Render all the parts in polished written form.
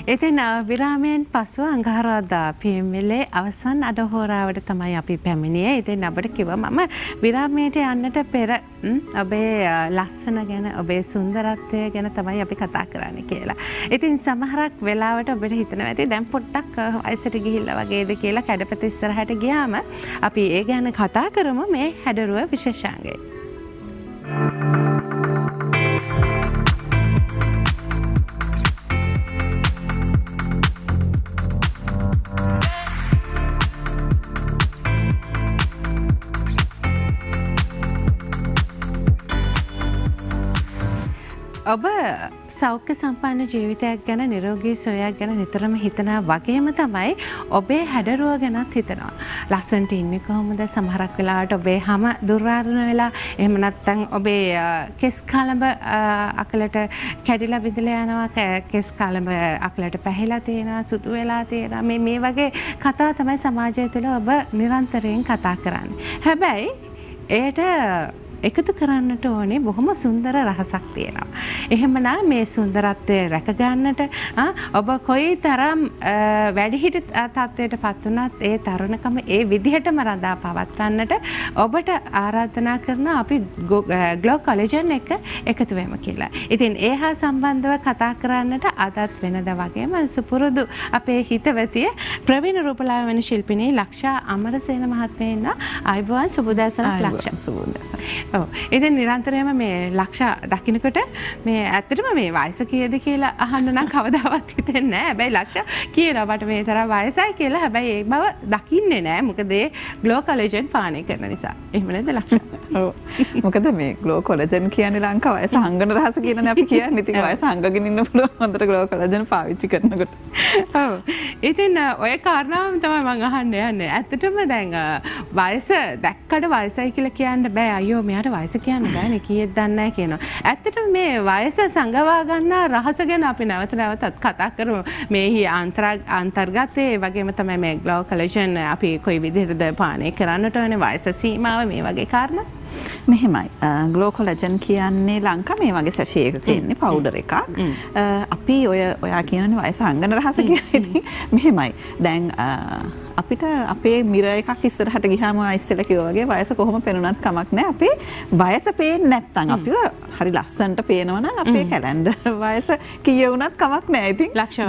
ඉතින් විරාමයෙන් පසුව අඟහරුවාදා පීමිලේ අවසන් අඩහෝරාවට තමයි අපි පැමිණියේ. ඉතින් අපිට කිව්වා මම විරාමයට යන්නට පෙර ඔබේ ලස්සන ගැන ඔබේ සුන්දරත්වය ගැන තමයි අපි කතා කරන්නේ කියලා. ඉතින් සමහරක් වෙලාවට ඔබට හිතනවා ඇති දැන් පොඩ්ඩක් වයසට ගිහිල්ලා වගේද කියලා කැඩපත ඉස්සරහට ගියාම අපි ඒ ගැන කතා කරමු මේ හැඩරුව විශේෂාංගය. ඔබ සෞඛ්‍ය සම්පන්න ජීවිතයක් ගැන නිරෝගී සුවයක් ගැන නිතරම හිතනවා වගේම තමයි ඔබේ හැඩරුව ගැනත් හිතනවා. ලස්සනට ඉන්නේ කොහොමද? සමහරක් වෙලාවට ඔබේ හැම දුර්වාරණ වෙලා එහෙම නැත්නම් ඔබේ කෙස් කලඹ අකලට කැඩිලා බිඳලා යනවා, කෙස් කලඹ අකලට පැහිලා තියෙනවා, සුදු වෙලා තියෙනවා. මේ වගේ කතා තමයි සමාජය තුළ ඔබ නිරන්තරයෙන් කතා කරන්නේ. හැබැයි එයට එකතු කරන්නට ඕනේ බොහොම සුන්දර රහසක් තියෙනවා. එහෙමනම් මේ සුන්දරත්වය රැක ගන්නට ඔබ කොයි තරම් වැඩිහිටි තත්වයට පත් වුණත් ඒ තරුණකම ඒ විදිහටම රඳා පවත්වන්නට ඔබට ආරාධනා කරන අපි ග්ලෝ කොලෙජන් එක එකතු වෙමු කියලා. ඉතින් ඒ හා සම්බන්ධව කතා කරන්නට අදත් වෙනද වගේම සුපුරුදු අපේ හිතවතිය ප්‍රවීණ රූපලාවන්‍ය ශිල්පිනී ලක්ෂා අමරසේන මහත්මිය ඉන්න අයබෝවන් සුබෝදෑසනක් ලක්ෂා. සුබෝදෑසන. ඉතින් නිරන්තරයෙන්ම මේ ලක්ෂා දකින්නකොට මේ ඇත්තටම මේ වයස කීයද කියලා අහන්න නම් කවදාවත් හිතෙන්නේ නැහැ. හැබැයි ලක්ෂා කියනවා මට මේ තරම් වයසයි කියලා. හැබැයි ඒ බව දකින්නේ නැහැ. මොකද ඒ ග්ලෝ කොලෙජන් පානය කරන නිසා. එහෙම නේද ලක්ෂා? ඔව්. මොකද මේ ග්ලෝ කොලෙජන් කියන්නේ ලංකාව වයස හංගන රහස කියලානේ අපි කියන්නේ. ඉතින් වයස හංගගෙන ඉන්න පුළුවන් හොඳට ග්ලෝ කොලෙජන් පාවිච්චි කරනකොට. ඔව්. ඉතින් ඔය කාරණාවම තමයි මම අහන්න යන්නේ. ඇත්තටම දැන් වයස දැක්කට වයසයි කියලා කියන්න බෑ. අයියෝ මෙයාට වයස කියන්න බෑනේ කීයද දන්නේ නැහැ කියනවා. ඇත්තටම මේ වයස සංගවා ගන්නා රහස ගැන අපි නැවත නැවතත් කතා කරමු. මේහි අන්තර්ගතයේ වගේම තමයි මේ ග්ලෝ කොලෙජන් අපි කොයි විදිහටද පානය කරන්නට ඕනේ වයස සීමාව මේ වගේ කාරණා. මෙහෙමයි. ග්ලෝ කොලෙජන් කියන්නේ ලංකා මේ වගේ සැෂේ එකක ඉන්නේ පවුඩර් එකක්. අපි ඔයා කියනනේ වයස හංගන රහස කියලා. ඉතින් මෙහෙමයි. දැන් අපිට අපේ මිර එකක් ඉස්සරහට ගියාම ඉස්සෙල්ලා කිව්වා වගේ වයස කොහොම පෙනුනත් කමක් නැහැ. අපේ වයස පේන්නේ නැත්තම් අපිව හරි ලස්සනට පේනවා නම් අපේ කැලෙන්ඩර් වයස කීය වුණත් කමක් නැහැ. ඉතින්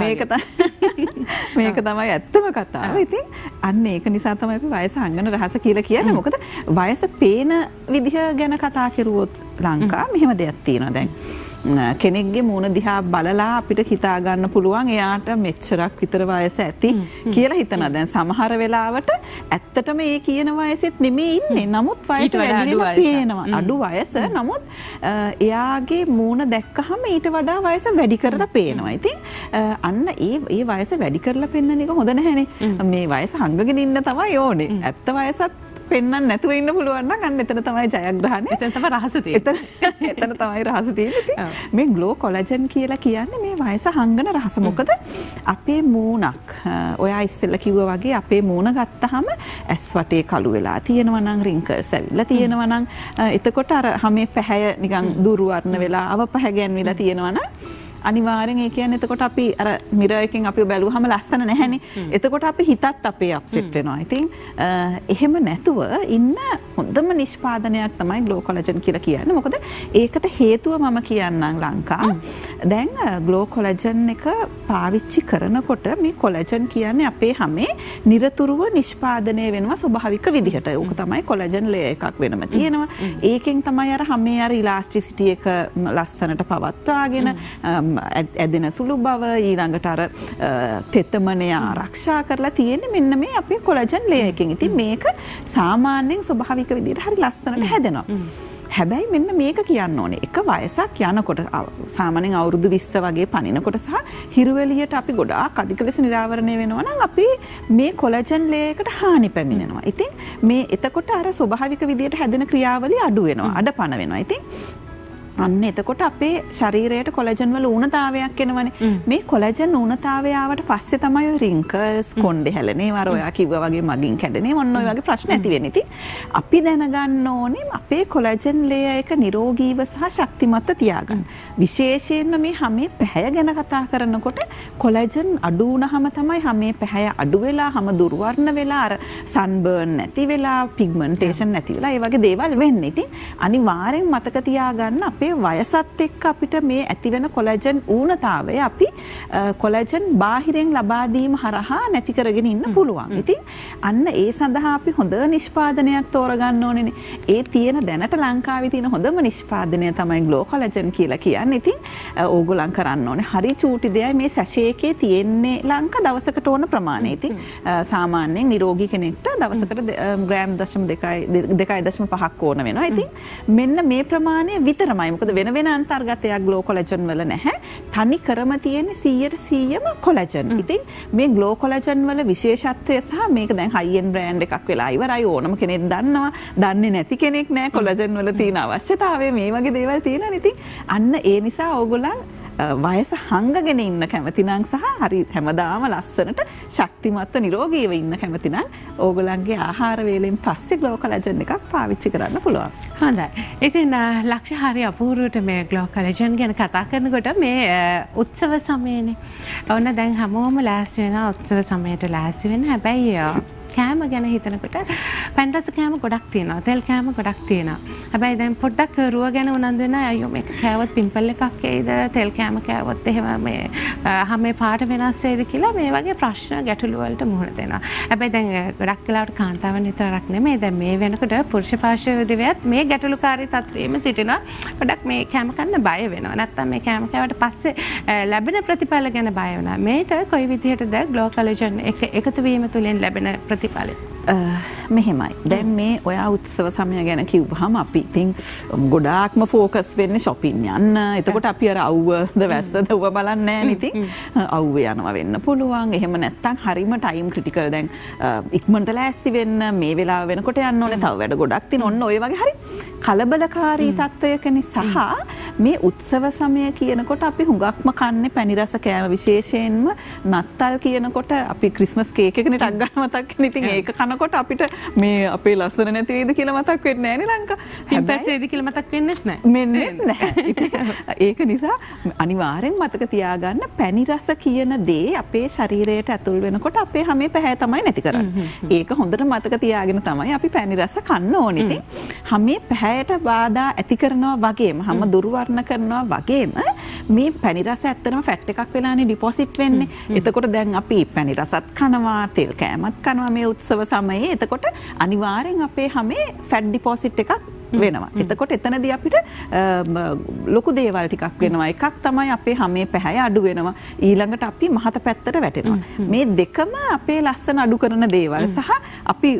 මේක තමයි ඇත්තම කතාව. ඉතින් අන්න ඒක නිසා තමයි අපි වයස හංගන රහස කියලා කියන්නේ. මොකද වයස පේන විදිහ ගැන කතා කරුවොත් ලංකා මෙහෙම දෙයක් තියෙනවා දැන්. කෙනෙක්ගේ මූණ දිහා බලලා අපිට හිතා ගන්න පුළුවන් එයාට මෙච්චරක් විතර වයස ඇති කියලා හිතනවා. දැන් සමහර වෙලාවට ඇත්තටම මේ කියන වයසෙත් නෙමෙයි ඉන්නේ. නමුත් වයස වැඩි වෙලා පේනවා. අඩු වයස. නමුත් එයාගේ මූණ දැක්කහම ඊට වඩා වයස වැඩි කරලා පේනවා. ඉතින් අන්න ඒ වයස වැඩි කරලා පෙන්වන එක හොඳ නැහැනේ. මේ වයස හංගගෙන ඉන්න තමයි ඕනේ. ඇත්ත වයසත් පෙන්වන්න නැතුව ඉන්න පුළුවන් නම් අන්න එතන තමයි ජයග්‍රහණය. එතන තමයි රහස තියෙන්නේ. එතන තමයි රහස තියෙන්නේ. මේ ග්ලෝ කොලෙජන් කියලා කියන්නේ මේ වයස හංගන රහස. මොකද අපේ මූණක් ඔයා ඉස්සෙල්ලා කිව්වා වගේ අපේ මූණ ගත්තාම ඇස් වටේ කළු වෙලා තියෙනවා නම් රින්කල්ස් ඇවිල්ලා තියෙනවා නම් එතකොට අර හැමේ පැහැය නිකන් දුරු වර්ණ වෙලා අව පැහැ ගැන්විලා තියෙනවා නම් අනිවාර්යෙන් ඒ කියන්නේ එතකොට අපි අර මිරර් එකෙන් අපිව බැලුවහම ලස්සන නැහැනේ. එතකොට අපි හිතත් අපේ අප්සෙට් වෙනවා. ඉතින් එහෙම නැතුව ඉන්න හොඳම නිෂ්පාදනයක් තමයි ග්ලෝ කොලෙජන් කියලා කියන්නේ. මොකද ඒකට හේතුව මම කියන්නම් ලංකා. දැන් ග්ලෝ කොලෙජන් එක පාවිච්චි කරනකොට මේ කොලෙජන් කියන්නේ අපේ හැමේ නිරතුරුව නිෂ්පාදනය වෙනවා ස්වභාවික විදිහට. ඒක තමයි කොලෙජන් ලේයර් එකක් වෙනම තියෙනවා. ඒකෙන් තමයි අර හැමේ අර ඉලාස්ටිසිටි එක ලස්සනට පවත්වාගෙන ඇදෙන සුළු බව ඊළඟට අර තෙතමනය ආරක්ෂා කරලා තියෙන්නේ මෙන්න මේ අපේ කොලෙජන් ලේයර් එකෙන්. ඉතින් මේක සාමාන්‍යයෙන් ස්වභාවික විදිහට හරි ලස්සනට හැදෙනවා. හැබැයි මෙන්න මේක කියන්න ඕනේ. එක වයසක් යනකොට සාමාන්‍යයෙන් අවුරුදු 20 වගේ පනිනකොට සහ හිරුවෙලියට අපි ගොඩාක් අධික ලෙස නිරාවරණය වෙනවා නම් අපි මේ කොලෙජන් ලේයර් එකට හානි පැමිණෙනවා. ඉතින් මේ එතකොට අර ස්වභාවික විදිහට හැදෙන ක්‍රියාවලිය අඩු වෙනවා. අඩපණ වෙනවා. ඉතින් අන්න එතකොට අපේ ශරීරයට කොලජන් වල ඌනතාවයක් එනවනේ. මේ කොලජන් ඌනතාවය ආවට පස්සේ තමයි ඔය රින්කල්ස් කොණ්ඩේ හැලෙනේ වර ඔයා කිව්වා වගේ මගින් කැඩෙනේ ඔන්න ඔය වගේ ප්‍රශ්න ඇති වෙන්නේ. ඉතින් අපි දැනගන්න ඕනේ අපේ කොලජන් ලේයර් එක නිරෝගීව සහ ශක්තිමත්ව තියාගන්න. විශේෂයෙන්ම මේ හැමේ පැහැය ගැන කතා කරනකොට කොලජන් අඩු වුණාම තමයි හැමේ පැහැය අඩු වෙලා හැම දුර්වර්ණ වෙලා අර සන්බර්න් නැති වෙලා පිග්මන්ටේෂන් නැති වෙලා ඒ වගේ දේවල් වෙන්නේ. ඉතින් අනිවාර්යෙන් මතක තියාගන්න අපේ වයසත් එක්ක අපිට මේ ඇතිවෙන කොලජන් ඌනතාවය අපි කොලජන් බාහිරෙන් ලබා දීම හරහා නැති කරගෙන ඉන්න පුළුවන්. ඉතින් අන්න ඒ සඳහා අපි හොඳ නිෂ්පාදනයක් තෝරගන්න ඕනේනේ. ඒ තියෙන දැනට ලංකාවේ තියෙන හොඳම නිෂ්පාදනය තමයි ග්ලෝ කොලජන් කියලා කියන්නේ. ඉතින් ඕගොල්ලන් කරන්න ඕනේ හරි චූටි දෙයයි මේ සැෂේ එකේ තියෙන්නේ ලංක දවසකට ඕන ප්‍රමාණය. ඉතින් සාමාන්‍යයෙන් නිරෝගී කෙනෙක්ට දවසකට ග්‍රෑම් 2.5ක් ඕන වෙනවා. ඉතින් මෙන්න මේ ප්‍රමාණය විතරමයි. මොකද වෙන වෙන අන්තර්ගතයක් ග්ලෝ කොලජන් වල නැහැ. තනි කරම තියෙන්නේ 100%ම කොලජන්. ඉතින් මේ ග්ලෝ කොලජන් වල විශේෂත්වය සහ මේක දැන් හයි එන්ඩ් බ්‍රෑන්ඩ් එකක් වෙලා ඉවරයි. ඕනම කෙනෙක් දන්නවා. දන්නේ නැති කෙනෙක් නැහැ කොලජන් වල තියෙන අවශ්‍යතාවය මේ වගේ දේවල් තියෙනවා. ඉතින් අන්න ඒ නිසා ඕගොල්ලන් වයස හංගගෙන ඉන්න කැමති නම් සහ හරි හැමදාම ලස්සනට ශක්තිමත්ව නිරෝගීව ඉන්න කැමති නම් ඕගොල්ලන්ගේ ආහාර වේලෙන් පස්සේ ග්ලෝ කොලජන් එකක් පාවිච්චි කරන්න පුළුවන්. හොඳයි. ඉතින් ලක්ෂ හරි අපූර්වට මේ ග්ලෝ කොලජන් ගැන කතා කරනකොට මේ උත්සව සමයනේ. ඔන්න දැන් හැමෝම ලෑස්ති වෙනවා උත්සව සමයට ලෑස්ති වෙන්න. හැබැයි කෑම ගැන හිතනකොට පැන්රස කෑම ගොඩක් තියෙනවා. තෙල් කෑම ගොඩක් තියෙනවා. හැබැයි දැන් පොඩ්ඩක් රුව ගැන උනන්දු වෙනවා. අයියෝ මේක කෑවොත් පිම්පල් එකක් එයිද? තෙල් කෑම කෑවොත් එහෙම මේ හැමේ පාට වෙනස් වෙයිද කියලා මේ වගේ ප්‍රශ්න ගැටලු වලට මුහුණ දෙනවා. හැබැයි දැන් ගොඩක් වෙලාවට කාන්තාවන් විතරක් නෙමෙයි. දැන් මේ වෙනකොට පුරුෂ පාර්ශ්වයේ දෙවියත් මේ ගැටලුකාරී තත්ත්වෙම සිටිනවා. පොඩක් මේ කෑම කන්න බය වෙනවා. නැත්තම් මේ කෑම කෑවට පස්සේ ලැබෙන ප්‍රතිඵල ගැන බය වෙනවා. මේට කොයි විදිහටද ග්ලෝ කොලජන් එක එකතු වීම තුළින් ලැබෙන ප්‍රතිඵල මෙහෙමයි. දැන් මේ ඔයා උත්සව සමය ගැන කිව්වහම අපි ඉතින් ගොඩාක්ම ફોකස් වෙන්නේ shopping යන්න. එතකොට අපි අර අවුවද වැස්සද ඌව බලන්නේ නැහැ නේ. ඉතින් අවුව යනවා වෙන්න පුළුවන්. එහෙම නැත්තම් හරිම ටයිම් ක්‍රිටිකල් දැන් ඉක්මනට ලෑස්ති වෙන්න මේ වෙලාව වෙනකොට යන්න ඕනේ. තව වැඩ ගොඩක් තියෙන. ඔන්න ඔය වගේ හරි කලබලකාරී තත්වයකනේ සහ මේ උත්සව සමය කියනකොට අපි හුඟක්ම කන්නේ පැණි රස කෑම විශේෂයෙන්ම නත්තල් කියනකොට අපි ක්‍රිස්මස් කේක් එකනේ ටක් ගන්න මතක් වෙන. ඉතින් ඒක කනකොට අපිට මේ අපේ ලස්සන නැති වේද කියලා මතක් වෙන්නේ නැහැ නේ ලංකා. පිම්පල්ස් වේද කියලා මතක් වෙන්නේ නැහැ. මෙන්නේ නැහැ. ඒක නිසා අනිවාර්යෙන් මතක තියාගන්න පැණි රස කියන දේ අපේ ශරීරයට ඇතුල් වෙනකොට අපේ හැමේ පැහැ තමයි නැති කරන්නේ. ඒක හොඳට මතක තියාගෙන තමයි අපි පැණි රස කන්න ඕනේ. ඉතින් හැමේ පැහැයට බාධා ඇති කරනවා වගේම හැම දුර්වර්ණ කරනවා වගේම මේ පැණි රස ඇත්තටම ෆැට් එකක් වෙලානේ ඩිපොසිට් වෙන්නේ. එතකොට දැන් අපි පැණි රසත් කනවා, තෙල් කෑමත් කනවා මේ උත්සව සමයේ. එතකොට අනිවාර්යෙන් අපේ හැමේ ෆැට් ඩිපොසිට් එකක් වෙනවා. එතකොට එතනදී අපිට ලොකු දේවල් ටිකක් වෙනවා. එකක් තමයි අපේ හැමේ පැහැය අඩු වෙනවා. ඊළඟට අපි මහත පැත්තට වැටෙනවා. මේ දෙකම අපේ ලස්සන අඩු කරන දේවල් සහ අපි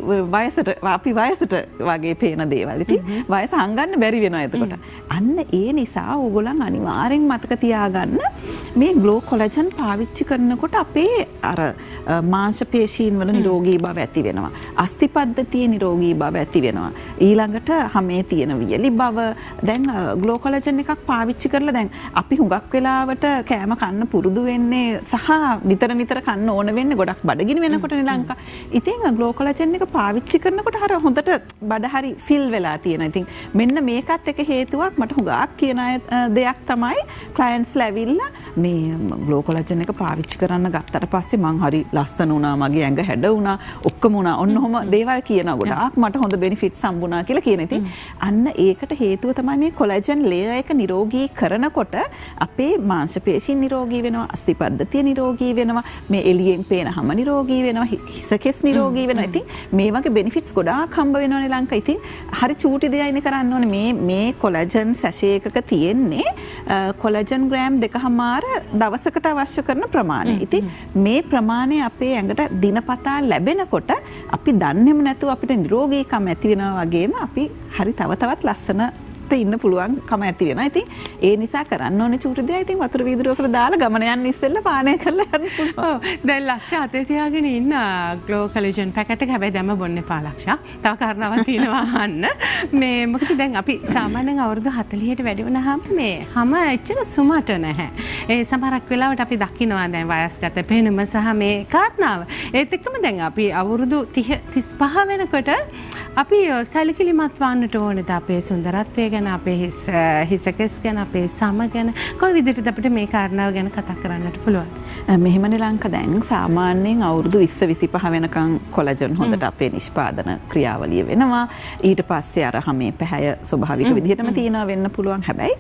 වයසට වගේ පේන දේවල්. ඉතින් වයස හංගන්න බැරි වෙනවා එතකොට. අන්න ඒ නිසා ඕගොල්ලන් අනිවාර්යෙන් මතක තියාගන්න මේ ග්ලෝ කොලජන් පාවිච්චි කරනකොට අපේ අර මාංශ පේශීන් වල නිරෝගී බව ඇති වෙනවා. අස්ථි පද්ධතියේ නිරෝගී බව ඇති වෙනවා. ඊළඟට හැමේ තියෙන වියලි බව දැන් ග්ලෝ කොලජන් එකක් පාවිච්චි කරලා දැන් අපි හුඟක් වෙලාවට කෑම කන්න පුරුදු වෙන්නේ සහ නිතර කන්න ඕන වෙන්නේ ගොඩක් බඩගිනි වෙනකොටනේ ලංකා. ඉතින් ග්ලෝ කොලජන් එක පාවිච්චි කරනකොට අර හොඳට බඩ හරි ෆිල් වෙලා තියෙනවා. ඉතින් මෙන්න මේකත් එක හේතුවක් මට හුඟක් කියන දෙයක් තමයි ක්ලයන්ට්ස්ලා ඇවිල්ලා මේ ග්ලෝ කොලජන් එක පාවිච්චි කරන්න ගත්තට පස්සේ මං හරි ලස්සන වුණා, මගේ ඇඟ හැඩ වුණා, ඔක්කොම වුණා. ඔන්න ඔහොම දේවල් කියනවා. ගොඩාක් මට හොඳ බෙනිෆිට්ස් හම්බුණා කියලා කියන. ඉතින් අන්න ඒකට හේතුව තමයි මේ කොලජන් ලේයර් එක නිරෝගී කරනකොට අපේ මාංශ පේශීන් නිරෝගී වෙනවා, අස්ථි පද්ධතිය නිරෝගී වෙනවා, මේ එළියෙන් පේන හැම නිරෝගී වෙනවා, හිස කෙස් නිරෝගී වෙනවා. ඉතින් මේ වගේ බෙනිෆිට්ස් ගොඩාක් හම්බ වෙනවනේ ලංකා. ඉතින් හරි චූටි දෙයයිනේ කරන්න ඕනේ. මේ කොලජන් සැෂේ එකක තියෙන්නේ කොලජන් ග්‍රෑම් 2.5 දවසකට අවශ්‍ය කරන ප්‍රමාණය. ඉතින් මේ ප්‍රමාණය අපේ ඇඟට දිනපතා ලැබෙනකොට අපි දන්නේම නැතුව අපිට නිරෝගීකම ඇති වෙනවා වගේම අපි හරි තව තවත් ලස්සන ඉන්න පුළුවන්කම ඇති වෙනවා. ඉතින් ඒ නිසා කරන්න ඕනේ චූටි දෙයක්. ඉතින් වතුර වීදුරුවකට දාලා ගමන යන්න ඉස්සෙල්ලා පානය කරලා යන්න පුළුවන්. ඔව්. දැන් ලක්ෂ අතේ තියාගෙන ඉන්න ග්ලෝ කොලෙජන් පැකට් එක හැබැයි දැම්ම බොන්න එපා ලක්ෂ. තව කාරණාවක් තියෙනවා අහන්න. මේ මොකද දැන් අපි සාමාන්‍යයෙන් අවුරුදු 40ට වැඩි වුණාම මේ හැම එච්චර සුමට නැහැ. ඒ සමහරක් වෙලාවට අපි දකිනවා දැන් වයස්ගත පෙනුම සහ මේ කාරණාව. ඒත් එක්කම දැන් අපි අවුරුදු 30 35 වෙනකොට අපි සැලකිලිමත් වන්නට ඕනේද අපේ සුන්දරත්වය ගැන, අපේ හිසකස් ගැන, අපේ සම ගැන කොයි විදිහටද අපිට මේ කාරණාව ගැන කතා කරන්නට පුළුවන්? මෙහෙමනේ ලංකා දැන් සාමාන්‍යයෙන් අවුරුදු 20 25 වෙනකන් කොලජන් හොඳට අපේ නිෂ්පාදන ක්‍රියාවලිය වෙනවා. ඊට පස්සේ අර හැමේ පැහැය ස්වභාවික විදිහටම තියෙනවා වෙන්න පුළුවන්. හැබැයි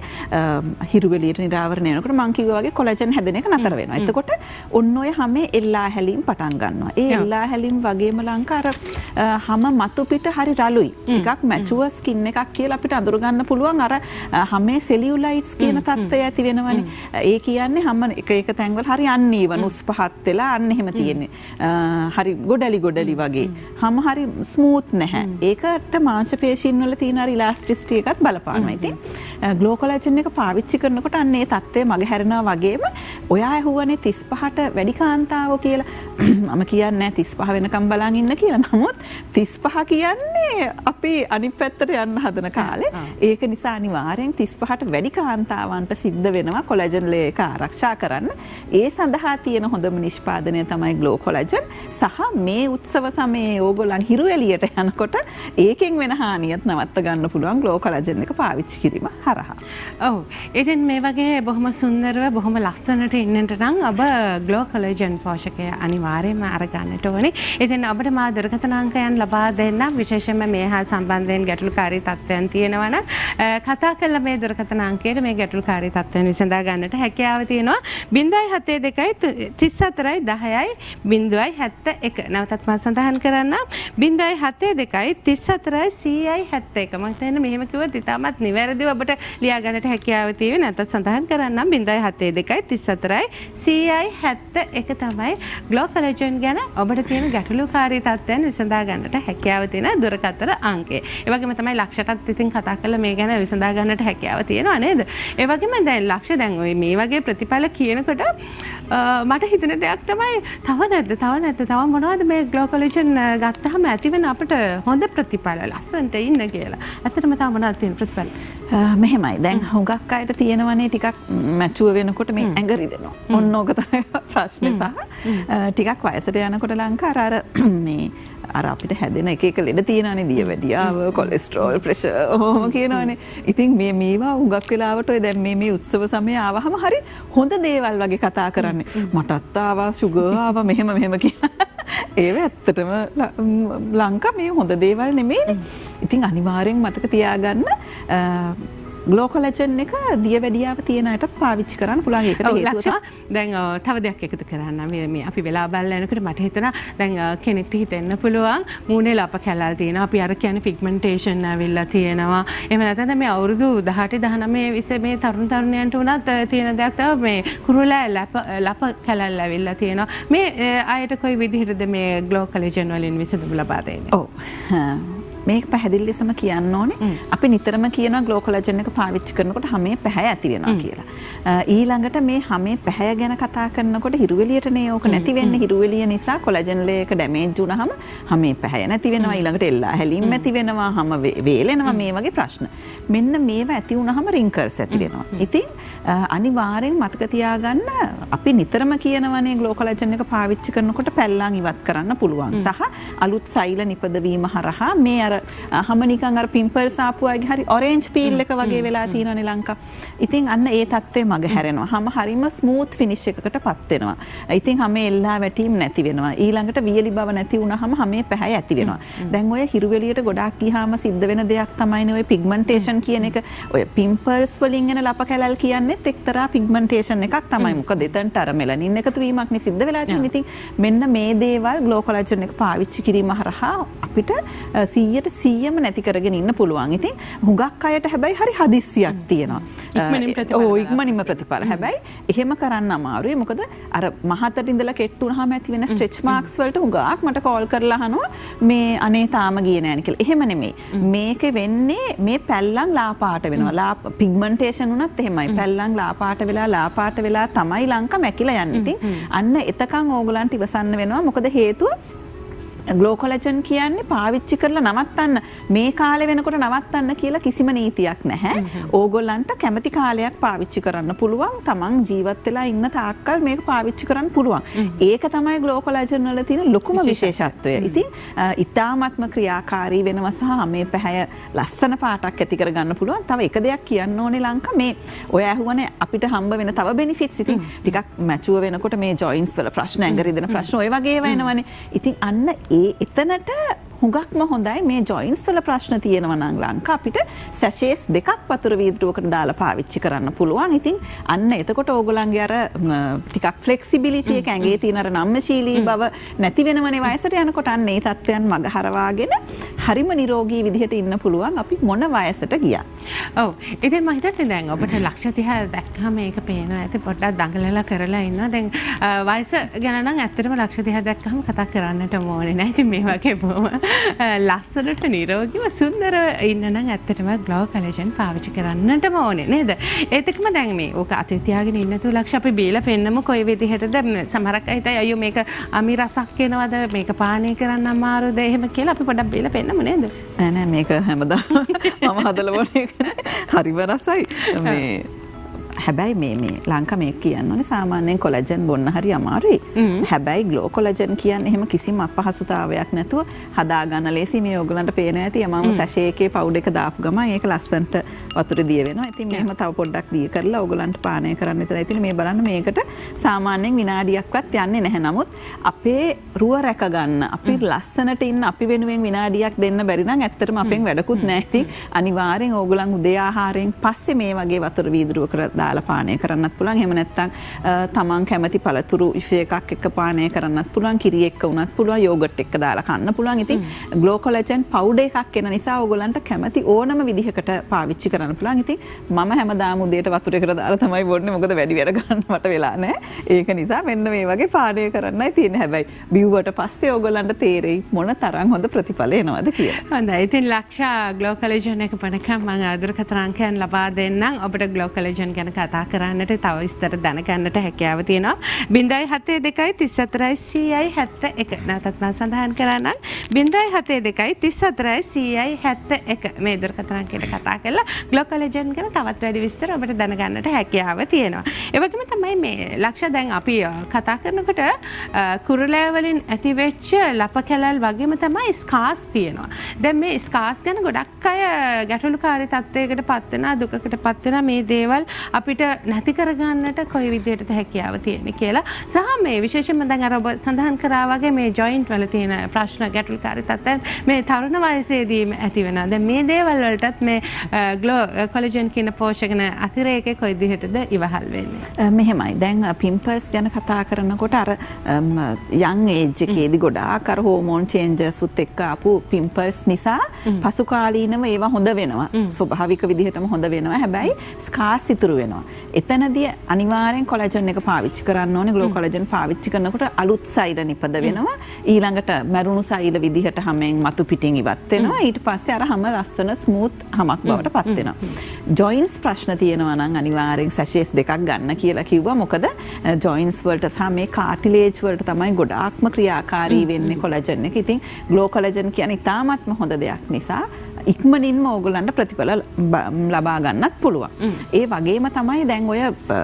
හිරු වෙලියට නිරාවරණය වෙනකොට මං කිව්වා වගේ කොලජන් හැදෙන එක නතර වෙනවා. එතකොට ඔන්න ඔය හැමේ එල්ලා හැලීම් පටන් ගන්නවා. ඒ එල්ලා හැලීම් වගේම ලංකා අර හැම මතු පිට හරි රළුයි. ටිකක් මැචුවර් ස්කින් එකක් කියලා අපිට අඳුර ගන්න පුළුවන්. අර හැමේ සෙලියුලයිට්ස් කියන තත්ත්වය ඇති වෙනවනේ. ඒ කියන්නේ හැම එක තැන්වල හරි අන්නීවන් උස් පහත් වෙලා අන්න එහෙම තියෙන්නේ. හරි ගොඩලි වගේ. හැම හරි ස්මූත් නැහැ. ඒකට මාංශ පේශීන් වල තියෙන අර ඉලාස්ටිසිටි එකත් බලපානවා. ඉතින් ග්ලෝ කොලජන් එක පාවිච්චි කරනකොට අන්න ඒ තත්ත්වය මගහැරෙනවා වගේම ඔයා ඇහුවනේ 35ට වැඩි කාන්තාවෝ කියලා. මම කියන්නේ 35 වෙනකම් බලන් ඉන්න කියලා. නමුත් 35 කියන්නේ අපි අනිත් පැත්තට යන්න හදන කාලේ. ඒක නිසා අනිවාර්යෙන් 35ට වැඩි කාන්තාවන්ට සිද්ධ වෙනවා කොලජන් ලේ එක ආරක්ෂා කරන්න. ඒ සඳහා තියෙන හොඳම නිෂ්පාදනය තමයි ග්ලෝ කොලජන්. සහ මේ උත්සව සමයේ ඕගොල්ලන් හිරු එළියට යනකොට ඒකෙන් වෙන හානියත් නවත්ත ගන්න පුළුවන් ග්ලෝ කොලජන් එක පාවිච්චි කිරීම හරහා. ඔව්. ඉතින් මේ වගේ බොහොම සුන්දරව බොහොම ලස්සනට ඉන්නට නම් ඔබ ග්ලෝ කොලජන් පෝෂකය අනිවාර්යයෙන්ම අරගන්නට ඕනේ. ඉතින් ඔබට මා දුරකථන අංකයන් ලබා දෙන්න විශේෂයෙන්ම මේ හා සම්බන්ධයෙන් ගැටලුකාරී තත්ත්වයන් තියෙනවා නම් කතා කළ මේ දුරකථන අංකයට මේ ගැටලුකාරී තත්ත්වයන් විසඳා ගන්නට හැකියාව තියෙනවා. 072 34 10 071. නැවතත් මම සඳහන් කරන්නම් 072 34 171. මම හිතන්නේ මෙහෙම කිව්වොත් ඉතාමත් නිවැරදිව ඔබට ලියා ගන්නට හැකියාව තියෙනවා. නැවතත් සඳහන් කරන්නම් 072 34 171 තමයි ග්ලෝ කොලජන් ගැන ඔබට තියෙන ගැටලුකාරී තත්ත්වයන් විසඳා ගන්නට හැකියාව තියෙන දුරකථන අංකය. ඒ වගේම තමයි ලක්ෂයටත් ඉතින් කතා කරලා මේ ගැන විසඳා ගන්නට හැකියාව තියෙනවා නේද? ඒ වගේම දැන් ලක්ෂ දැන් ඔය මේ වගේ ප්‍රතිඵල කියනකොට මට හිතෙන දෙයක් තමයි තව මොනවද මේ ග්ලෝ කොලජන් ගත්තාම ඇති වෙන අපිට හොඳ ප්‍රතිඵල ලස්සනට ඉන්න කියලා. ඇත්තටම තව මොනවද තියෙන ප්‍රතිඵල? මෙහෙමයි. දැන් හුඟක් අයට තියෙනවනේ ටිකක් මැචුව වෙනකොට මේ ඇඟ රිදෙනවා. ඔන්න ඕක තමයි ප්‍රශ්නේ සහ ටිකක් වයසට යනකොට ලංකා අර මේ අර අපිට හැදෙන එක ලෙඩ තියෙනවානේ දියවැඩියාව, කොලෙස්ටරෝල්, ප්‍රෙෂර් ඔහොම කියනවානේ. ඉතින් මේවා හුඟක් වෙලාවට ඔය දැන් මේ උත්සව සමය ආවහම හරි හොඳ දේවල් වගේ කතා කරන්නේ. මටත් ආවා ෂුගර් ආවා මෙහෙම කියලා. ඒව ඇත්තටම ලංකා මේ හොඳ දේවල් නෙමෙයිනේ. ඉතින් අනිවාර්යෙන් මතක තියාගන්න ග්ලෝ කොලජන් එක දියවැඩියාව තියෙන අයටත් පාවිච්චි කරන්න පුළුවන්. ඒකට හේතුව තමයි දැන් තව දෙයක් එකතු කරන්න. මේ අපි වෙලා බලලා යනකොට මට හිතෙනවා දැන් කෙනෙක්ට හිතෙන්න පුළුවන් මූණේ ලප කැලල් තියෙනවා. අපි අර කියන්නේ පිග්මන්ටේෂන් ඇවිල්ලා තියෙනවා. එහෙම නැත්නම් මේ අවුරුදු 18 19 20 මේ තරුණ තරුණියන්ට උනත් තියෙන දෙයක් තමයි මේ කුරුලෑ ලප කැලල් ඇවිල්ලා තියෙනවා. මේ අයට කොයි විදිහටද මේ ග්ලෝ කොලජන් වලින් විසඳුම ලබා දෙන්නේ? ඔව්. මේක පැහැදිලිවම කියන්න ඕනේ. අපි නිතරම කියනවා ග්ලෝ කොලජන් එක පාවිච්චි කරනකොට හැමේ පැහැය ඇති වෙනවා කියලා. ඊළඟට මේ හැමේ පැහැය ගැන කතා කරනකොට හිරුවෙලියටනේ ඕක නැති වෙන්නේ. හිරුවෙලිය නිසා කොලජන් ලේ එක ඩැමේජ් වුණාම හැමේ පැහැය නැති වෙනවා. ඊළඟට එල්ලා හැලීම් ඇති වෙනවා. හැම වේලෙනවා මේ වගේ ප්‍රශ්න. මෙන්න මේවා ඇති වුණාම රින්කල්ස් ඇති වෙනවා. ඉතින් අනිවාර්යෙන් මතක තියාගන්න අපි නිතරම කියනවානේ ග්ලෝ කොලජන් එක පාවිච්චි කරනකොට පැල්ලම් ඉවත් කරන්න පුළුවන්. සහ අලුත් සෛල නිපදවීම හරහා මේ අර හැම නිකන් අර පිම්පල්ස් ආපු අයගේ හරි ඔරෙන්ජ් පීල් එක වගේ වෙලා තියෙනවනේ ලංකා. ඉතින් අන්න ඒ තත්ත්වය මග හැරෙනවා. හැම හරිම ස්මූත් ෆිනිෂ් එකකටපත් වෙනවා. ඉතින් හැම එල්ලා වැටීම් නැති වෙනවා. ඊළඟට වියලි බව නැති වුණාම හැමේ පැහැය ඇති වෙනවා. දැන් ඔය හිරුවෙලියට ගොඩාක් ගියාම සිද්ධ වෙන දෙයක් තමයිනේ ඔය පිග්මන්ටේෂන් කියන එක. ඔය පිම්පල්ස් වලින් එන ලප කැලල් කියන්නේත් එක්තරා පිග්මන්ටේෂන් එකක් තමයි. මොකද එතනට අර මෙලනින් එකතු වීමක් නේ සිද්ධ වෙලා තියෙන්නේ. ඉතින් මෙන්න මේ දේවල් ග්ලෝ කොලජන් එක පාවිච්චි කිරීම හරහා අපිට 100ට 100%ම නැති කරගෙන ඉන්න පුළුවන්. ඉතින් හුඟක් අයට හැබැයි හරි හදිස්සියක් තියෙනවා. ඉක්මනින්ම ප්‍රතිඵල. හැබැයි එහෙම කරන්න අමාරුයි. මොකද අර මහතට ඉඳලා කෙට්ටු වුනහම ඇති වෙන ස්ට්‍රෙච් මාක්ස් වලට හුඟක් මට කෝල් කරලා අහනවා මේ අනේ තාම ගියේ නෑනේ කියලා. එහෙම නෙමෙයි. මේකේ වෙන්නේ මේ පැල්ලම් ලාපාට වෙනවා. පිග්මන්ටේෂන් උනත් එහෙමයි. පැල්ලම් ලාපාට වෙලා තමයි ලංක මැකිලා යන්නේ. ඉතින් අන්න එතකන් ඕගලන්ට ඉවසන්න වෙනවා. මොකද හේතුව ග්ලෝ කොලජන් කියන්නේ පාවිච්චි කරලා නවත්තන්න මේ කාලේ වෙනකොට නවත්තන්න කියලා කිසිම නීතියක් නැහැ. ඕගොල්ලන්ට කැමති කාලයක් පාවිච්චි කරන්න පුළුවන්. තමන් ජීවත් වෙලා ඉන්න තාක්කල් මේක පාවිච්චි කරන්න පුළුවන්. ඒක තමයි ග්ලෝ කොලජන් වල තියෙන ලොකුම විශේෂත්වය. ඉතින් ඊ타ත්ම ක්‍රියාකාරී වෙනවා සහ මේ පැහැය ලස්සන පාටක් ඇති කරගන්න පුළුවන්. තව එක දෙයක් කියන්න ඕනේ ලංකා මේ ඔය ඇහුවනේ අපිට හම්බ වෙන තව බෙනිෆිට්ස්. ඉතින් ටිකක් මැචුව වෙනකොට මේ ජොයින්ට්ස් වල ප්‍රශ්න ඇඟ රිදෙන ප්‍රශ්න ඔය වගේ ඒවා එනවනේ. ඉතින් අන්න එතනට හුඟක්ම හොඳයි මේ ජොයින්ට්ස් වල ප්‍රශ්න තියෙනවා නම් ලංකා අපිට සැෂේස් දෙකක් වතුර වීදුරුවකට දාලා පාවිච්චි කරන්න පුළුවන්. ඉතින් අන්න එතකොට ඕගොල්ලන්ගේ අර ටිකක් ෆ්ලෙක්සිබිලිටි එක ඇඟේ තියෙන අර නම්‍යශීලී බව නැති වෙනවනේ වයසට යනකොට අන්න ඒ තත්ත්වයන් මග හරවාගෙන හරිම නිරෝගී විදිහට ඉන්න පුළුවන් අපි මොන වයසට ගියා. ඔව්. ඉතින් මම හිතන්නේ දැන් ඔබට ලක්ෂ 30 දැක්කම මේක පේනවා ඇති පොඩ්ඩක් දඟලලා කරලා ඉන්නවා. දැන් වයස ගැන නම් ඇත්තටම ලක්ෂ 30 දැක්කම කතා කරන්නට ඕනේ නෑ. ඉතින් මේ වගේ බොහොම ලස්සනට නිරෝගීව සුන්දරව ඉන්න නම් ඇත්තටම ග්ලෝ කොලජන් පාවිච්චි කරන්නටම ඕනේ නේද? ඒත් එක්කම දැන් මේ ඕක අතේ තියාගෙන ඉන්න තු ලක්ෂ අපි බීලා පෙන්නමු කොයි විදිහටද සමහරක් අය හිතයි අයියෝ මේක අමිරසක් වෙනවද මේක පානය කරන්න අමාරුද එහෙම කියලා අපි පොඩ්ඩක් බීලා පෙන්නමු නේද? නෑ මේක හැමදාම මම හදලා වුණ එක හරිම රසයි. මේ හැබැයි මේ ලංකා මේක කියන්න ඕනේ සාමාන්‍යයෙන් කොලජන් බොන්න හරි අමාරුයි. හැබැයි ග්ලෝ කොලජන් කියන්නේ එහෙම කිසිම අපහසුතාවයක් නැතුව හදා ගන්න ලේසි. මේ ඕගලන්ට පේන ඇති මම සැෂේ එකේ පවුඩර් එක දාපු ගමන් ඒක ලස්සන්ට වතුර දිය වෙනවා. ඉතින් මෙහෙම තව පොඩ්ඩක් දිය කරලා ඕගලන්ට පානය කරන්න විතරයි තියෙන්නේ. මේ බලන්න මේකට සාමාන්‍යයෙන් විනාඩියක්වත් යන්නේ නැහැ. නමුත් අපේ රුව රැක ගන්න අපි ලස්සනට ඉන්න අපි වෙනුවෙන් විනාඩියක් දෙන්න බැරි නම් ඇත්තටම අපෙන් වැඩකුත් නැහැ. ඉතින් අනිවාර්යෙන් ඕගලන් උදේ ආහාරයෙන් පස්සේ මේ වගේ වතුර වීදුරුවකට දාලා පානය කරන්නත් පුළුවන්. එහෙම නැත්නම් තමන් කැමති පළතුරු ඉෂ එකක් එක්ක පානය කරන්නත් පුළුවන්. කිරි එක්ක උනත් පුළුවන්. යෝගට් එක්ක දාලා කන්න පුළුවන්. ඉතින් ග්ලෝ කොලජන් පවුඩර් එකක් එන නිසා ඕගොල්ලන්ට කැමති ඕනම විදිහකට පාවිච්චි කරන්න පුළුවන්. ඉතින් මම හැමදාම උදේට වතුරේකට දාලා තමයි බොන්නේ. මොකද වැඩි වැඩ ගන්න මට වෙලා නැහැ. ඒක නිසා මෙන්න මේ වගේ පානය කරන්නයි තියෙන්නේ. හැබැයි බිව්වට පස්සේ ඕගොල්ලන්ට තේරෙයි මොන තරම් හොඳ ප්‍රතිඵල එනවද කියලා. හොඳයි. ඉතින් ලක්ෂා ග්ලෝ කොලජන් එක පනකම් මම ආදරකතරං අංකයන් ලබා දෙන්නම්. ඔබට ග්ලෝ කොලජන් ගැන කතා කරන්නට තව විස්තර දැනගන්නට හැකියාව තියෙනවා. 072 34 171 නැවතත් මම සඳහන් කරන්නම් 072 34 171 මේ දුරකථන අංකයට කතා කරලා ග්ලෝ කොලජන් ගැන තවත් වැඩි විස්තර ඔබට දැනගන්නට හැකියාව තියෙනවා. ඒ වගේම තමයි මේ ලක්ෂ දැන් අපි කතා කරනකොට කුරුලෑ වලින් ඇති වෙච්ච ලප කැලල් වගේම තමයි ස්කාස් තියෙනවා. දැන් මේ ස්කාස් ගැන ගොඩක් අය ගැටලුකාරී තත්ත්වයකට පත් වෙනා දුකකට පත් වෙනා මේ දේවල් අපිට නැති කරගන්නට කොයි විදිහටද හැකියාව තියෙන්නේ කියලා සහ මේ විශේෂයෙන්ම දැන් අර ඔබ සඳහන් කරා වගේ මේ ජොයින්ට් වල තියෙන ප්‍රශ්න ගැටලුකාරී තත්ත්වයන් මේ තරුණ වයසේදීම ඇති වෙනවා. දැන් මේ දේවල් වලටත් මේ ග්ලෝ කොලජන් කියන පෝෂකන අතිරේකේ කොයි විදිහටද ඉවහල් වෙන්නේ? මෙහෙමයි. දැන් පිම්පල්ස් ගැන කතා කරනකොට අර යන් ඒජ් එකේදී ගොඩාක් අර හෝමෝන් චේන්ජස් උත් එක්ක ආපු පිම්පල්ස් නිසා පසු කාලීනව ඒවා හොඳ වෙනවා. ස්වභාවික විදිහටම හොඳ වෙනවා. හැබැයි ස්කාස් ඉතුරු වෙනවා. එතනදී අනිවාර්යෙන් කොලජන් එක පාවිච්චි කරන්න ඕනේ. ග්ලෝ කොලජන් පාවිච්චි කරනකොට අලුත් සෛල නිපද වෙනවා. ඊළඟට මරුණු සෛල විදිහට හැමෙන් මතු පිටින් ඉවත් වෙනවා. ඊට පස්සේ අර හැම ලස්සන ස්මූත් හමක් බවට පත් වෙනවා. ජොයින්ට්ස් ප්‍රශ්න තියෙනවා නම් අනිවාර්යෙන් සැෂේස් දෙකක් ගන්න කියලා කිව්වා. මොකද ජොයින්ට්ස් වලට සහ මේ කාටිලේජ් වලට තමයි ගොඩාක්ම ක්‍රියාකාරී වෙන්නේ කොලජන් එක. ඉතින් ග්ලෝ කොලජන් කියන්නේ ඉතාමත්ම හොඳ දෙයක් නිසා ඉක්මනින්ම ඕගොල්ලන්ට ප්‍රතිඵල ලබා ගන්නත් පුළුවන්. ඒ වගේම තමයි දැන් ඔය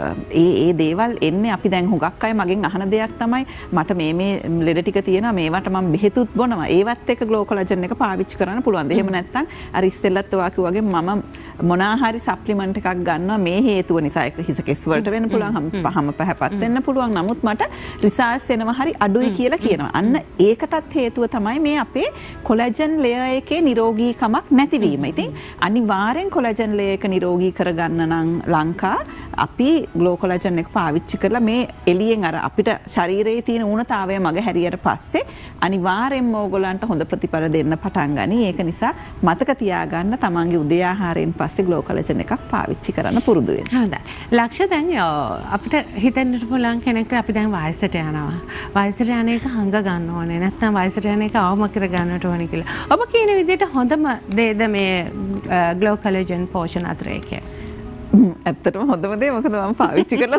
ඒ දේවල් එන්නේ අපි දැන් හුඟක් අය මගෙන් අහන දෙයක් තමයි මට මේ ලෙඩ ටික තියෙනවා මේවට මම බෙහෙතුත් බොනවා. ඒවත් එක්ක ග්ලෝ කොලජන් එක පාවිච්චි කරන්න පුළුවන්. එහෙම නැත්නම් අර ඉස්සෙල්ලත් ඔයාගේ වගේ මම මොනාහරි සප්ලිමන්ට් එකක් ගන්නවා මේ හේතුව නිසා. ඒක හිස කෙස් වලට වෙන්න පුළුවන්. පහම පැහැපත් වෙන්න පුළුවන්. නමුත් මට රිසර්ච් එනවා හරි අඩුයි කියලා කියනවා. අන්න ඒකටත් හේතුව තමයි මේ අපේ කොලජන් ලේයර් එකේ නිරෝගීකමක් නැතිවීම. ඉතින් අනිවාර්යෙන් කොලජන් ලේයර් එක නිරෝගී කරගන්න නම් ලංක ලංකා අපි ග්ලෝ කොලාජන් එක පාවිච්චි කරලා මේ එළියෙන් අර අපිට ශරීරයේ තියෙන ඌනතාවය මග හැරියට පස්සේ අනිවාර්යෙන්ම ඕගොල්ලන්ට හොඳ ප්‍රතිඵල දෙන්න පටන් ගනී. ඒක නිසා මතක තියාගන්න තමන්ගේ උදේ ආහාරයෙන් පස්සේ ග්ලෝ කොලාජන් එකක් පාවිච්චි කරන්න පුරුදු වෙන්න. හොඳයි. ලක්ෂ දැන් අපිට හිතෙන්නට පුළුවන් කෙනෙක්ට අපි දැන් වයසට යනවා. වයසට යන එක හංග ගන්න ඕනේ. නැත්නම් වයසට යන එක අවම කර ගන්නට ඕනේ කියලා. ඔබ කියන විදිහට හොඳම දේද මේ ග්ලෝ කොලාජන් පෝෂණ අතරේ කියලා? ඇත්තටම හොඳම දේ මොකද මම පාවිච්චි කරලා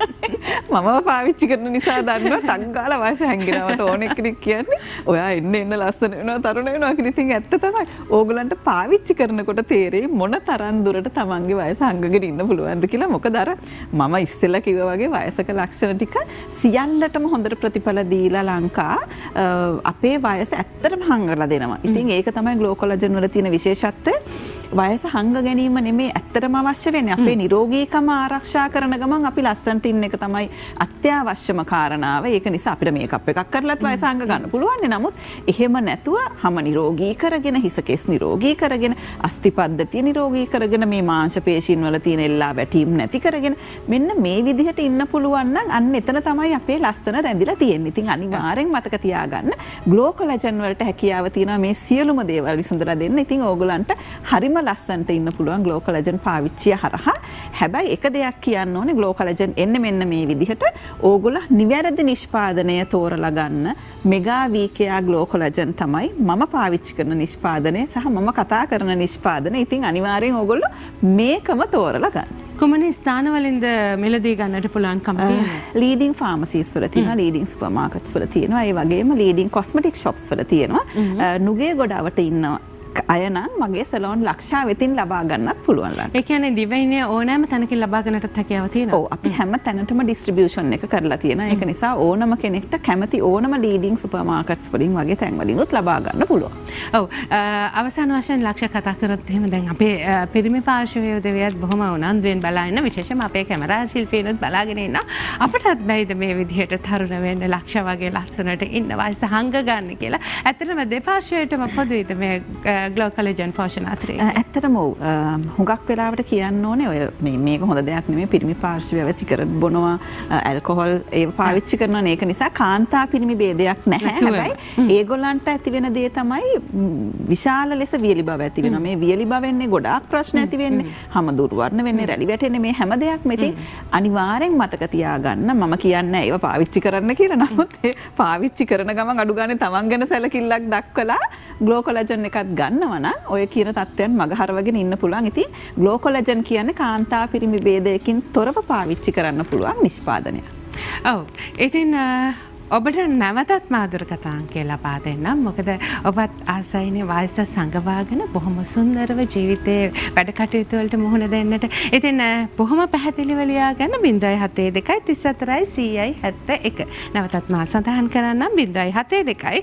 මම පාවිච්චි කරන නිසා දන්නවා ටක් ගාලා වයස හැංගිනවට ඕනෙ කෙනෙක් කියන්නේ ඔයා එන්න ලස්සන වෙනවා තරුණ වෙනවා කියලා. ඉතින් ඇත්ත තමයි. ඕගලන්ට පාවිච්චි කරනකොට තේරෙයි මොන තරම් දුරට තමන්ගේ වයස හංගගෙන ඉන්න පුළුවන්ද කියලා. මොකද අර මම ඉස්සෙල්ලා කිව්වා වගේ වයසක ලක්ෂණ ටික සියල්ලටම හොඳට ප්‍රතිඵල දීලා ලංකා අපේ වයස ඇත්තටම හංගලා දෙනවා. ඉතින් ඒක තමයි ග්ලෝ කොලාජන් වල තියෙන විශේෂත්වය. වයස හංග ගැනීම නෙමේ ඇත්තටම අවශ්‍ය වෙන්නේ. අපේ නිරෝගීකම ආරක්ෂා කරන ගමන් අපි ලස්සනට ඉන්න එක තමයි අත්‍යවශ්‍යම කාරණාව. ඒක නිසා අපිට මේකප් එකක් කරලත් වයස හංග ගන්න පුළුවන්. නමුත් එහෙම නැතුව හැම නිරෝගී කරගෙන හිස කෙස් නිරෝගී කරගෙන අස්ථි පද්ධතිය නිරෝගී කරගෙන මේ මාංශ පේශීන් වල තියෙන එල්ලා වැටීම් නැති කරගෙන මෙන්න මේ විදිහට ඉන්න පුළුවන් නම් අන්න එතන තමයි අපේ ලස්සන රැඳිලා තියෙන්නේ. ඉතින් අනිවාර්යෙන් මතක තියාගන්න ග්ලෝ කොලාජන් වලට හැකියාව තියෙනවා මේ සියලුම දේවල් විසඳලා දෙන්න. ඉතින් ඕගලන්ට හරිම ලස්සනට ඉන්න පුළුවන් ග්ලෝ කොලාජන් පාවිච්චිය හරහා. හැබැයි එක දෙයක් කියන්න ඕනේ ග්ලෝ කොලාජන් එන්නේ මෙන්න මේ විදිහට ඕගොල්ලෝ නිවැරදි නිෂ්පාදනය තෝරලා ගන්න. මෙගා වීකයා ග්ලෝ කොලාජන් තමයි මම පාවිච්චි කරන නිෂ්පාදනය සහ මම කතා කරන නිෂ්පාදනය. ඉතින් අනිවාර්යෙන් ඕගොල්ලෝ මේකම තෝරලා ගන්න. කුමන ස්ථානවලින්ද මිලදී ගන්නට පුළුවන්කම තියෙනවා? ලීඩින් ෆාමසීස් වල තියෙනවා, ලීඩින් සුපර් මාකට්ස් වල තියෙනවා, ඒ වගේම ලීඩින් කොස්මෙටික් ෂොප්ස් වල තියෙනවා. නුගේ ගොඩවට ඉන්නවා අය නම් මගේ සලෝන් ලක්ෂා වෙතින් ලබා ගන්නත් පුළුවන් ලං. ඒ කියන්නේ දිවයිනේ ඕනෑම තැනකින් ලබා ගන්නටත් හැකියාව තියෙනවා. ඔව් අපි හැම තැනටම ඩිස්ට්‍රිබියුෂන් එක කරලා තියෙනවා. ඒක නිසා ඕනම කෙනෙක්ට කැමති ඕනම ලීඩින් සුපර් මාකට්ස් වලින් වගේ තැන් වලිනුත් ලබා ගන්න පුළුවන්. ඔව් අවසාන වශයෙන් ලක්ෂ කතා කරත් එහෙම දැන් අපේ පිරිමි පාර්ශවයේ උදවියත් බොහොම උනන්දුවෙන් බලා ඉන්න, විශේෂයෙන්ම අපේ කැමරා ශිල්පීනුත් බලාගෙන ඉන්න. අපටත් බැයිද මේ විදිහට තරුණ වෙන්න ලක්ෂ වගේ ලස්සනට ඉන්න වයස හංග ගන්න කියලා. ඇත්තටම දෙපාර්ශවයටම පොදුයිද මේ ග්ලෝ කොලාජන් පෝෂණ අතරේ? ඇත්තටම හුඟක් වෙලාවට කියන්න ඕනේ ඔය මේක හොඳ දෙයක් නෙමෙයි. පිරිමි පාර්ශවය සිගරට් බොනවා, ඇල්කොහොල් ඒව පාවිච්චි කරනවා. ඒක නිසා කාන්තා පිරිමි ભેදයක් නැහැ. හැබැයි ඒගොල්ලන්ට ඇති වෙන දේ තමයි විශාල ලෙස වියලි බව ඇති වෙනවා. මේ වියලි බවෙන්නේ ගොඩාක් ප්‍රශ්න ඇති වෙන්නේ. හැම දුර්වර්ණ වෙන්නේ, රැලි වැටෙන්නේ, මේ හැම දෙයක්ම. ඉතින් අනිවාර්යෙන් මතක තියාගන්න. මම කියන්නේ ඒව පාවිච්චි කරන්න කියලා. නමුත් ඒ පාවිච්චි කරන ගමන් අඩු ගානේ තමන් ගැන සැලකිල්ලක් දක්වලා ග්ලෝ කොලාජන් එකක් ගන්නවා නම් ඔය කියන තත්ත්වයන් මගහරවගෙන ඉන්න පුළුවන්. ඉතින් ග්ලෝ කොලාජන් කියන්නේ කාන්තා පිරිමි ભેදයකින් තොරව පාවිච්චි කරන්න පුළුවන් නිෂ්පාදනයක්. ඔව්. ඉතින් ඔබට නැවතත් මාදුර කතාංකය ලබා දෙන්නම්. මොකද ඔබත් ආසයිනේ වයස සංගවාගෙන බොහොම සුන්දරව ජීවිතේ වැඩ කටයුතු වලට මුහුණ දෙන්නට. ඉතින් බොහොම පැහැදිලිව ලියාගන්න 072 34 171. නැවතත් මා සඳහන් කරන්නම් 072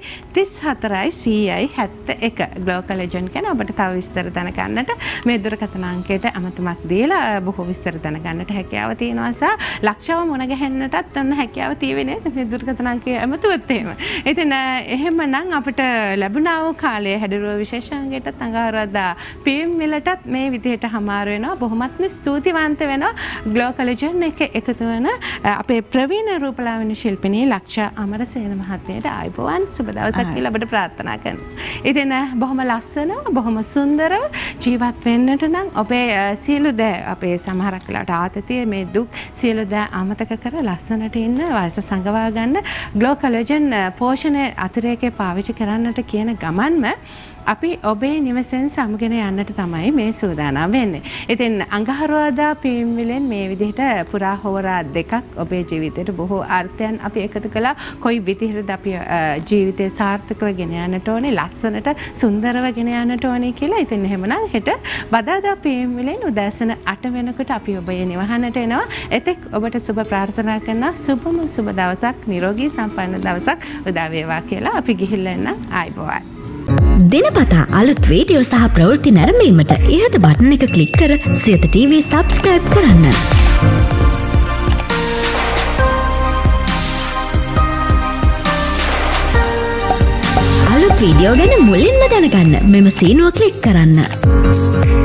34 171. ග්ලෝ කොලාජන් ගැන ඔබට තව විස්තර දැනගන්නට මේ දුරකථන අංකයට අමතමක් දීලා බොහෝ විස්තර දැනගන්නට හැකියාව තියෙනවා. සහ ලක්ෂව මුණ ගැහෙන්නටත් ඔන්න හැකියාව තියෙන්නේ මේ දුරකථන ඇමතුවත් එහෙම. ඉතින් එහෙමනම් අපිට ලැබුණා වූ කාලයේ හැඩරුව විශේෂාංගයටත් අඟහරුවාදා PM වලටත් මේ විදිහට හමාර වෙනවා. බොහොමත්ම ස්තුතිවන්ත වෙනවා ග්ලෝ කොලාජන් එක එකතු වෙන අපේ ප්‍රවීණ රූපලාවන්‍ය ශිල්පිනී ලක්ෂා අමරසේන මහත්මියට ආයුබෝවන් සුබ දවසක් කියලා අපිට ප්‍රාර්ථනා කරනවා. ඉතින් බොහොම ලස්සනව බොහොම සුන්දරව ජීවත් වෙන්නට නම් ඔබේ සියලු දේ අපේ සමහරක් වෙලාවට ආතතිය මේ දුක් සියලු දේ අමතක කර ලස්සනට ඉන්න වයස සංගවා ගන්න ග්ලෝ කොලාජන් පෝෂණ අතිරේකේ පාවිච්චි කරන්නට කියන ගමන්ම අපි ඔබේ නිවසෙන් සමුගෙන යන්නට තමයි මේ සූදානම් වෙන්නේ. ඉතින් අඟහරුවාදා PM වලින් මේ විදිහට පුරා හෝරා දෙකක් ඔබේ ජීවිතේට බොහෝ අර්ථයන් අපි එකතු කළා. කොයි විදිහටද අපි ජීවිතේ සාර්ථකව ගෙන යන්නට ඕනේ, ලස්සනට සුන්දරව ගෙන යන්නට ඕනේ කියලා. ඉතින් එහෙමනම් හෙට බදාදා PM වලින් උදෑසන 8 වෙනකොට අපි ඔබේ නිවහනට එනවා. එතෙක් ඔබට සුබ ප්‍රාර්ථනා කරන සුබ දවසක්, නිරෝගී සම්පන්න දවසක් උදා වේවා කියලා අපි ගිහිල්ලා එන්න ආයිබෝවන්. දිනපතා අලුත් වීඩියෝ සහ ප්‍රවෘත්ති නැරඹීමට ඉහත බටන් එක ක්ලික් කර සියත TV සබ්ස්ක්‍රයිබ් කරන්න. අලුත් වීඩියෝ ගැන මුලින්ම දැනගන්න මෙම සීනුව ක්ලික් කරන්න.